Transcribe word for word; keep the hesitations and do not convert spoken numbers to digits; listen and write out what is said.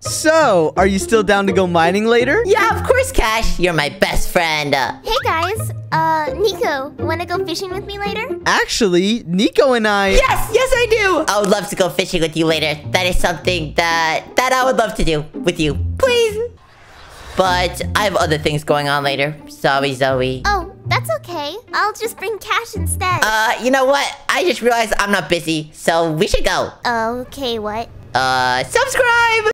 So, are you still down to go mining later? Yeah, of course, Cash. You're my best friend. Uh, Hey guys, uh, Nico, wanna go fishing with me later? Actually, Nico and I... yes, yes, I do. I would love to go fishing with you later. That is something that that I would love to do with you. Please. But I have other things going on later. Sorry, Zoey. Oh, that's okay. I'll just bring Cash instead. Uh, you know what? I just realized I'm not busy, so we should go. Okay, what? Uh, subscribe!